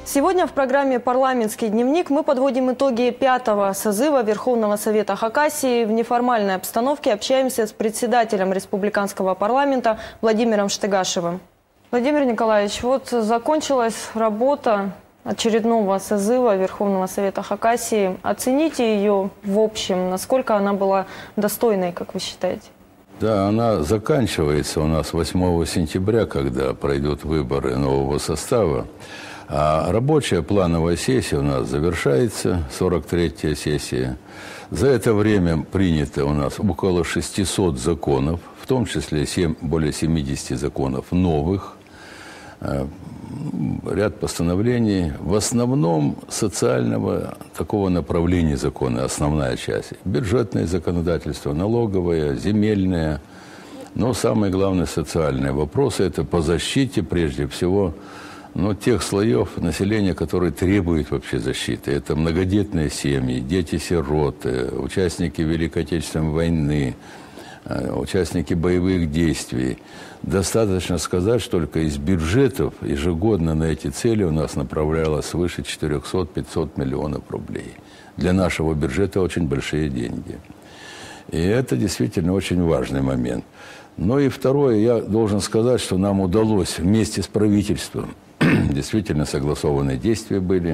Сегодня в программе «Парламентский дневник» мы подводим итоги 5-го созыва Верховного Совета Хакасии. В неформальной обстановке общаемся с председателем Республиканского парламента Владимиром Штыгашевым. Владимир Николаевич, вот закончилась работа очередного созыва Верховного Совета Хакасии. Оцените ее в общем, насколько она была достойной, как вы считаете? Да, она заканчивается у нас 8 сентября, когда пройдут выборы нового состава. А рабочая плановая сессия у нас завершается, 43-я сессия. За это время принято у нас около 600 законов, в том числе более 70 законов новых, ряд постановлений, в основном социального такого направления закона, основная часть. Бюджетное законодательство, налоговое, земельное, но самое главное социальные вопросы – это по защите прежде всего тех слоев населения, которые требуют вообще защиты. Это многодетные семьи, дети-сироты, участники Великой Отечественной войны, участники боевых действий. Достаточно сказать, что только из бюджетов ежегодно на эти цели у нас направлялось свыше 400-500 миллионов рублей. Для нашего бюджета очень большие деньги. И это действительно очень важный момент. Но и второе, я должен сказать, что нам удалось вместе с правительством, действительно согласованные действия были,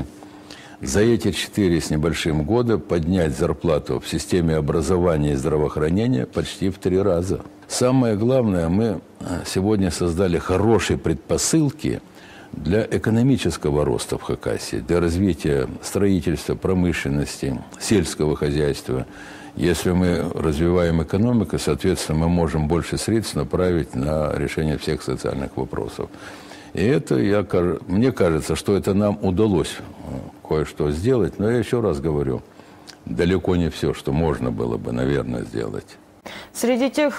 за эти 4 с небольшим года поднять зарплату в системе образования и здравоохранения почти в 3 раза. Самое главное, мы сегодня создали хорошие предпосылки для экономического роста в Хакасии, для развития строительства, промышленности, сельского хозяйства. Если мы развиваем экономику, соответственно, мы можем больше средств направить на решение всех социальных вопросов. И это, мне кажется, что это нам удалось кое-что сделать. Но я еще раз говорю, далеко не все, что можно было бы, наверное, сделать. Среди тех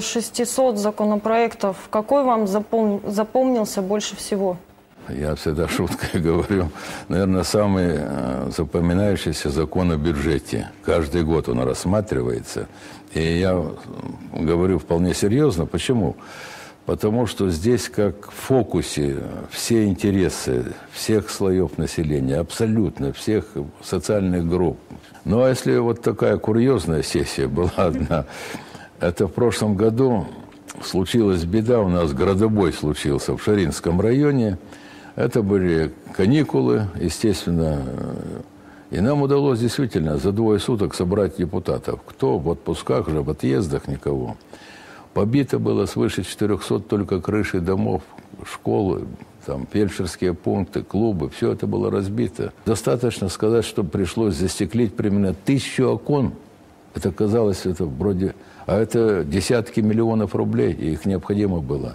600 законопроектов, какой вам запомнился больше всего? Я всегда шуткой говорю, наверное, самый запоминающийся закон о бюджете. Каждый год он рассматривается. И я говорю вполне серьезно. Почему? Потому что здесь как в фокусе все интересы всех слоев населения, абсолютно всех социальных групп. Ну а если вот такая курьезная сессия была одна, это в прошлом году случилась беда, у нас градобой случился в Шаринском районе. Это были каникулы, естественно, и нам удалось действительно за 2 суток собрать депутатов. Кто в отпусках же, в отъездах, никого. Побито было свыше 400 только крыши домов, школы, там, фельдшерские пункты, клубы. Все это было разбито. Достаточно сказать, что пришлось застеклить примерно 1000 окон. Это казалось, это вроде... А это десятки миллионов рублей, и их необходимо было.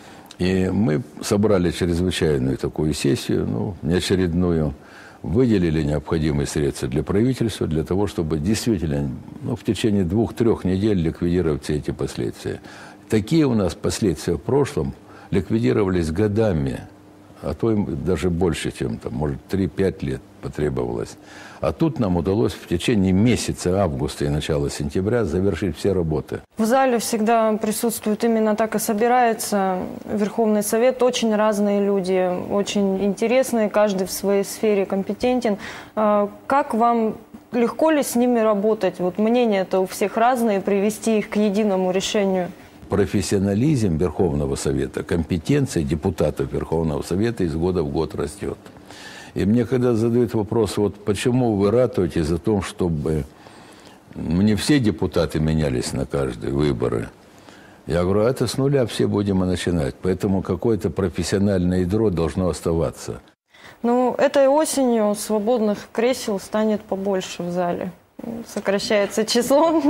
И мы собрали чрезвычайную такую сессию, неочередную, выделили необходимые средства для правительства, для того, чтобы действительно в течение 2-3 недель ликвидировать все эти последствия. Такие у нас последствия в прошлом ликвидировались годами, а то им даже больше, чем может 3-5 лет потребовалось. А тут нам удалось в течение месяца августа и начала сентября завершить все работы. В зале всегда присутствует, именно так и собирается Верховный Совет. Очень разные люди, очень интересные, каждый в своей сфере компетентен. Как вам, легко ли с ними работать? Вот мнения-то у всех разные, привести их к единому решению. Профессионализм Верховного Совета, компетенция депутатов Верховного Совета из года в год растет. И мне когда задают вопрос, почему вы ратуете за то, чтобы не все депутаты менялись на каждые выборы, я говорю, это с нуля все будем начинать, поэтому какое-то профессиональное ядро должно оставаться. Этой осенью свободных кресел станет побольше в зале. Сокращается число.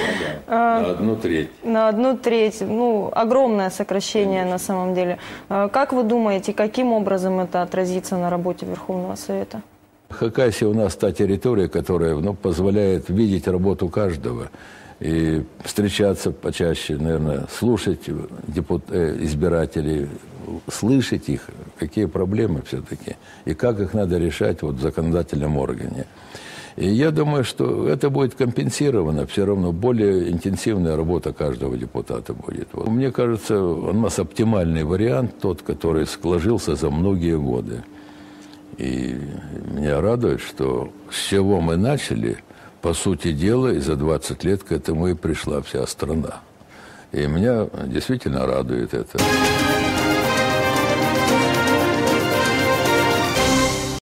На 1/3. На 1/3. Огромное сокращение. Конечно. На самом деле. Как вы думаете, каким образом это отразится на работе Верховного Совета? Хакасия у нас та территория, которая позволяет видеть работу каждого. И встречаться почаще, наверное, слушать избирателей, слышать их, какие проблемы все-таки, и как их надо решать в законодательном органе. И я думаю, что это будет компенсировано, все равно более интенсивная работа каждого депутата будет. Мне кажется, у нас оптимальный вариант, тот, который сложился за многие годы. И меня радует, что с чего мы начали, по сути дела, и за 20 лет к этому и пришла вся страна. И меня действительно радует это.